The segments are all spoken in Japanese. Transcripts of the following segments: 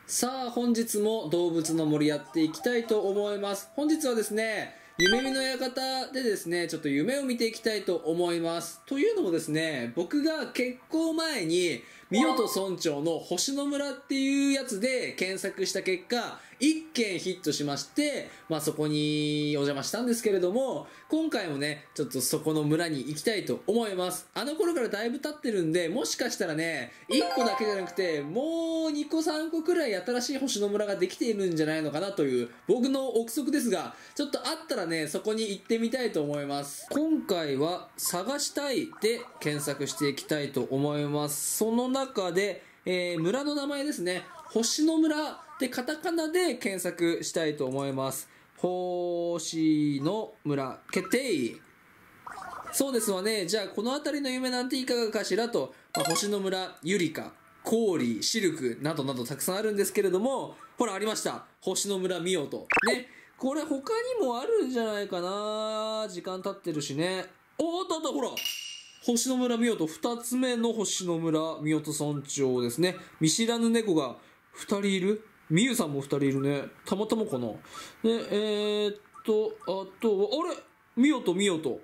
さあ本日も動物の森やっていきたいと思います。本日はですね、夢見の館でですね、ちょっと夢を見ていきたいと思います。というのもですね、僕が結構前に三代と村長の星の村っていうやつで検索した結果、1件ヒットしまして、そこにお邪魔したんですけれども、今回もね、ちょっとそこの村に行きたいと思います。あの頃からだいぶ経ってるんで、もしかしたらね、1個だけじゃなくて、もう2個3個くらい新しい星の村ができているんじゃないのかなという、僕の憶測ですが、ちょっとあったらね、そこに行ってみたいと思います。今回は、探したいで検索していきたいと思います。その中で、村の名前ですね。星の村でカタカナで検索したいと思います。星の村決定。そうですわね。じゃあこの辺りの夢なんていかがかしらと、星の村、ユリカ、コーリー、シルクなどなどたくさんあるんですけれども、ほらありました。星の村ミオと。ね。これ他にもあるんじゃないかな。時間経ってるしね。おーっとあったほら。星の村ミオと2つ目の星の村ミオと村長ですね。見知らぬ猫が2人いる。ミユさんも2人いるね。たまたまかな。で、あと、あれミオとミオと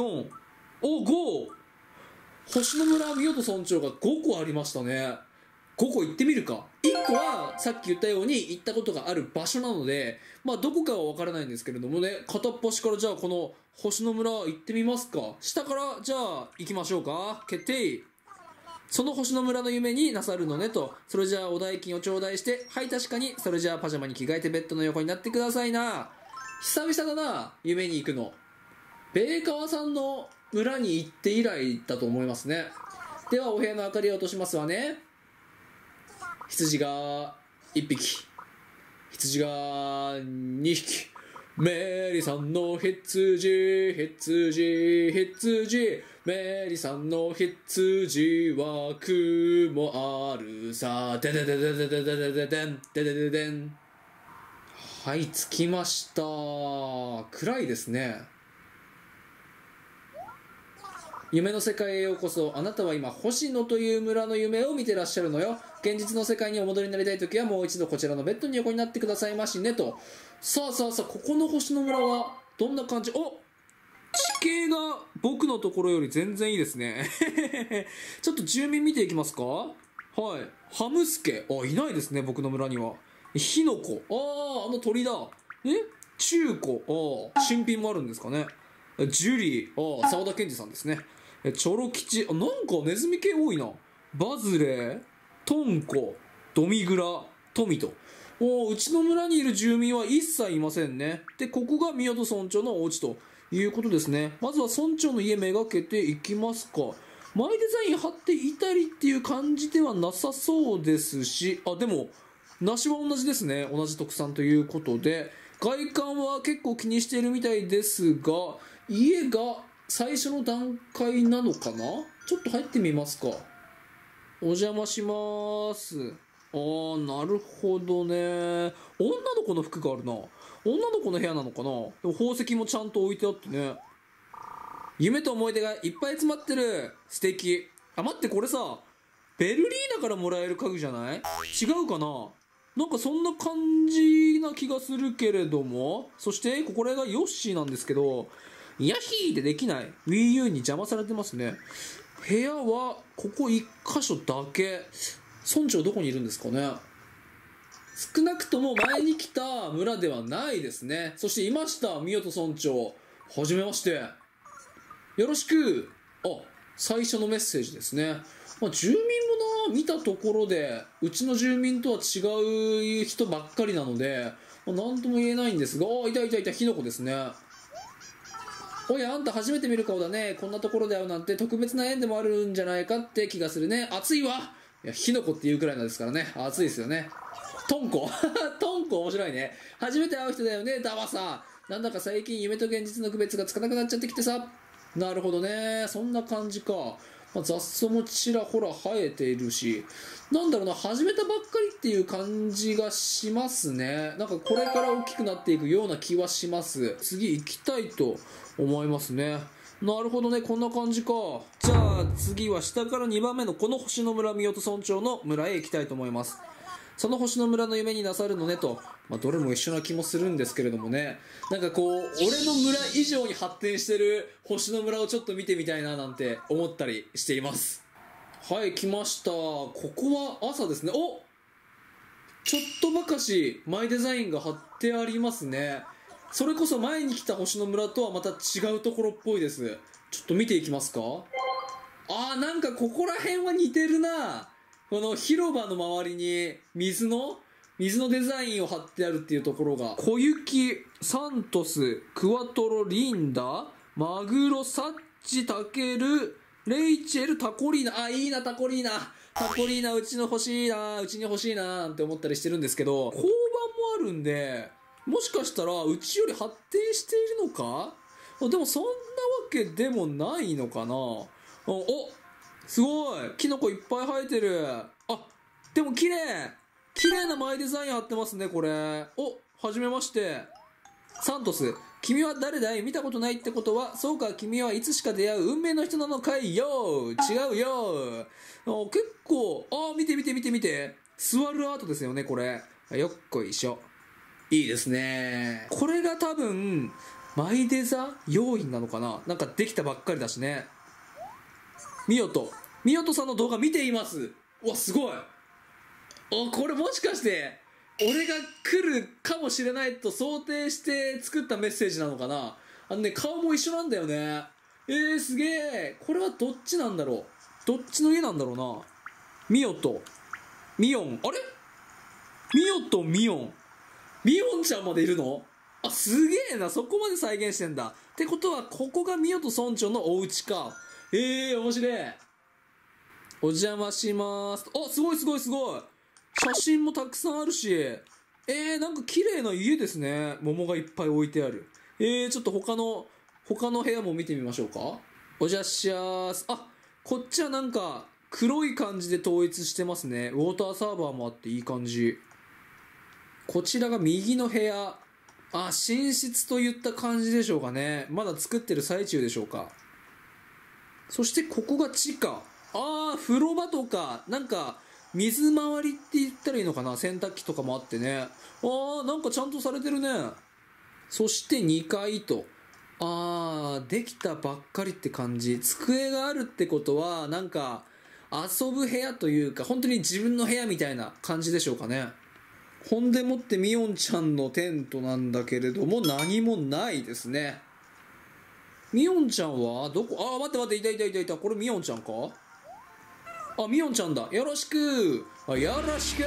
4、5。星の村ミオと村長が5個ありましたね。5個行ってみるか。1個はさっき言ったように行ったことがある場所なので、どこかはわからないんですけれどもね、片っ端からじゃあこの星の村行ってみますか。下からじゃあ行きましょうか。決定。その星の村の夢になさるのねと、それじゃあお代金を頂戴して、はい確かに、それじゃあパジャマに着替えてベッドの横になってくださいな。久々だな、夢に行くの。ベーカーさんの村に行って以来だと思いますね。ではお部屋の明かりを落としますわね。羊が1匹、羊が2匹。メリさんの羊、メリさんの羊は雲あるさ。ででででででででででん、ででででん。はい、着きました。暗いですね。夢の世界へようこそ。あなたは今星野という村の夢を見てらっしゃるのよ。現実の世界にお戻りになりたいときはもう一度こちらのベッドに横になってくださいましねと。さあさあさあ、ここの星の村はどんな感じ。お、地形が僕のところより全然いいですね。ちょっと住民見ていきますか。はい。ハムスケ。あ、いないですね、僕の村には。ヒノコ。あの鳥だ。中古。新品もあるんですかね。ジュリー。沢田研二さんですね。チョロ吉。なんかネズミ系多いな。バズレー、トンコ、ドミグラ、トミと。うちの村にいる住民は一切いませんね。で、ここが宮戸村長のお家ということですね。まずは村長の家めがけていきますか。マイデザイン貼っていたりっていう感じではなさそうですし、でも、梨は同じですね。同じ特産ということで、外観は結構気にしているみたいですが、家が最初の段階なのかな。ちょっと入ってみますか。お邪魔します。なるほどね。女の子の服があるな。女の子の部屋なのかな。でも宝石もちゃんと置いてあってね。夢と思い出がいっぱい詰まってる。素敵。待って、これさ、ベルリーナからもらえる家具じゃない？違うかな。なんかそんな感じな気がするけれども。そして、これがヨッシーなんですけど、ヤヒーでできない。Wii U に邪魔されてますね。部屋は、ここ1箇所だけ。村長どこにいるんですかね。少なくとも前に来た村ではないですね。そしていました、宮戸村長。はじめまして。よろしく。最初のメッセージですね。住民も見たところで、うちの住民とは違う人ばっかりなので、なんとも言えないんですが、いた、火の粉ですね。おや、あんた初めて見る顔だね。こんなところで会うなんて特別な縁でもあるんじゃないかって気がするね。暑いわ。いや、火の粉っていうくらいなんですからね。暑いですよね。トンコトンコ面白いね。初めて会う人だよね、ダバさ。なんだか最近夢と現実の区別がつかなくなっちゃってきてさ。なるほどね。そんな感じか。雑草もちらほら生えているし、なんだろうな、始めたばっかりっていう感じがしますね。なんかこれから大きくなっていくような気はします。次行きたいと思いますね。なるほどね、こんな感じか。じゃあ次は下から2番目のこの星の村宮戸村長の村へ行きたいと思います。 その星の村の夢になさるのねと、どれも一緒な気もするんですけれどもね。なんかこう、俺の村以上に発展してる星の村をちょっと見てみたいななんて思ったりしています。はい、来ました。ここは朝ですね。お、ちょっとばかしマイデザインが貼ってありますね。それこそ前に来た星の村とはまた違うところっぽいです。ちょっと見ていきますか。なんかここら辺は似てるな。この広場の周りに水のデザインを貼ってあるっていうところが、小雪、サントス、クワトロ、リンダ、マグロ、サッチ、タケル、レイチェル、タコリーナ。いいな、タコリーナ。タコリーナ、うちに欲しいななんて思ったりしてるんですけど、交番もあるんで、もしかしたらうちより発展しているのか。でもそんなわけでもないのかな。すごいキノコいっぱい生えてる。でも綺麗なマイデザイン貼ってますね、これ。はじめまして。サントス、君は誰だい？見たことないってことは、そうか、君はいつしか出会う運命の人なのかいよ。違うよ。結構、見て。座るアートですよね、これ。よっこいしょ。いいですね。これが多分、マイデザ要員なのかな。なんかできたばっかりだしね。みよとさんの動画見ています。すごい。これもしかして俺が来るかもしれないと想定して作ったメッセージなのかな。顔も一緒なんだよね。すげえ。これはどっちなんだろう。どっちの家なんだろうな。みよとみおん。あれ、みよとみおんちゃんまでいるの。すげえな。そこまで再現してんだ。ってことはここがみよと村長のお家か。面白い。お邪魔します。すごい。写真もたくさんあるし。なんか綺麗な家ですね。桃がいっぱい置いてある。ちょっと他の部屋も見てみましょうか。おじゃっしゃーす。こっちはなんか黒い感じで統一してますね。ウォーターサーバーもあっていい感じ。こちらが右の部屋。寝室といった感じでしょうかね。まだ作ってる最中でしょうか。そしてここが地下。風呂場とか、なんか、水回りって言ったらいいのかな。洗濯機とかもあってね。なんかちゃんとされてるね。そして2階と。できたばっかりって感じ。机があるってことは、なんか、遊ぶ部屋というか、本当に自分の部屋みたいな感じでしょうかね。ほんでもってみおんちゃんのテントなんだけれども、何もないですね。みおんちゃんはどこ。待って、いた。これみおんちゃんか。みおんちゃんだ。よろしく。よろしく。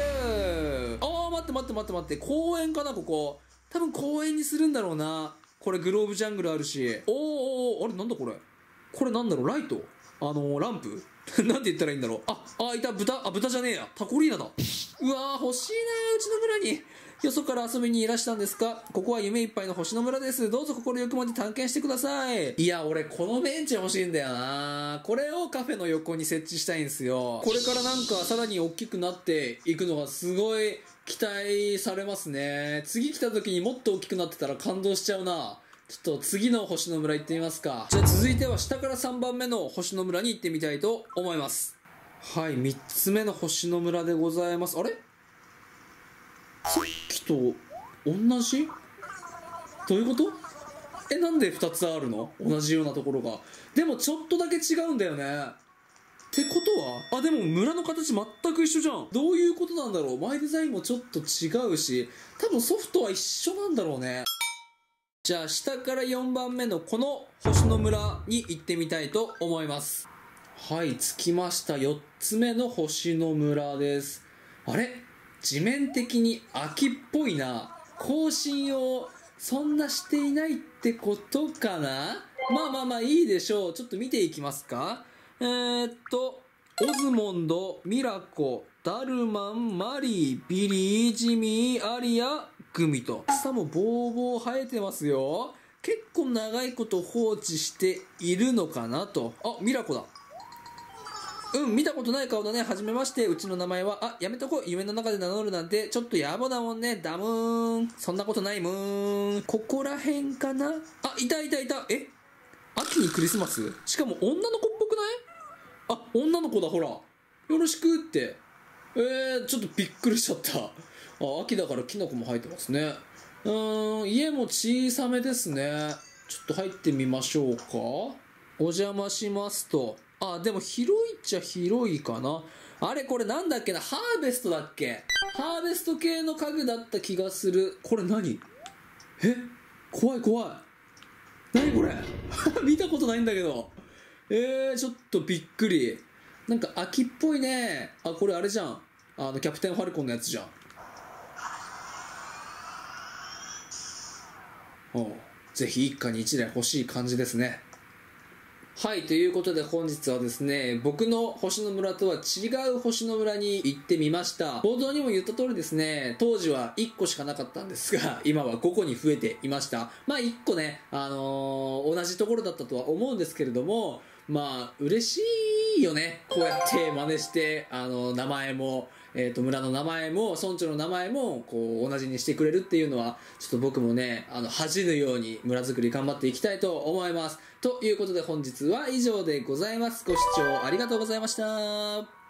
待って。公園かな、ここ。多分公園にするんだろうな。これグローブジャングルあるし。あれなんだこれ。これなんだろう、ライト。ランプなんて言ったらいいんだろう。いた、豚じゃねえや。タコリーナだ。欲しいな、うちの村に。よそから遊びにいらしたんですか。ここは夢いっぱいの星の村です。どうぞ心よくまで探検してください。俺このベンチ欲しいんだよな。これをカフェの横に設置したいんですよ。これからなんかさらに大きくなっていくのがすごい期待されますね。次来た時にもっと大きくなってたら感動しちゃうな。ちょっと次の星の村行ってみますか。じゃあ続いては下から3番目の星の村に行ってみたいと思います。はい、3つ目の星の村でございます。あれ、さっきと同じ？どういうこと？なんで2つあるの？同じようなところが。でもちょっとだけ違うんだよね。ってことはでも村の形全く一緒じゃん。どういうことなんだろう。マイデザインもちょっと違うし、多分ソフトは一緒なんだろうね。じゃあ下から4番目のこの星の村に行ってみたいと思います。はい、着きました。4つ目の星の村です。あれ、地面的に秋っぽいな。更新をそんなしていないってことかな。まあいいでしょう。ちょっと見ていきますか。オズモンド、ミラコ、ダルマン、マリー、ビリー、ジミー、アリア、グミと。草もボーボー生えてますよ。結構長いこと放置しているのかなと。ミラコだ。見たことない顔だね。はじめまして。うちの名前は、やめとこう。夢の中で名乗るなんて、ちょっと野暮だもんね。ダムーン。そんなことないむーん。ここら辺かな。いた。秋にクリスマス？しかも女の子っぽくない？女の子だ、ほら。よろしくって。 ちょっとびっくりしちゃった。秋だからキノコも生えてますね。家も小さめですね。ちょっと入ってみましょうか。お邪魔しますと。でも広いっちゃ広いかな。あれこれなんだっけな、ハーベストだっけ。ハーベスト系の家具だった気がする。これ何？怖い怖い。何これ見たことないんだけど。ちょっとびっくり。なんか秋っぽいね。これあれじゃん。キャプテンファルコンのやつじゃん。ぜひ一家に一台欲しい感じですね。はい、ということで本日はですね、僕の星の村とは違う星の村に行ってみました。冒頭にも言った通りですね、当時は1個しかなかったんですが、今は5個に増えていました。1個ね、同じところだったとは思うんですけれども、嬉しいよね。こうやって真似して、名前も、村の名前も村長の名前もこう同じにしてくれるっていうのは、ちょっと僕もね恥じぬように村づくり頑張っていきたいと思います。ということで本日は以上でございます。ご視聴ありがとうございました。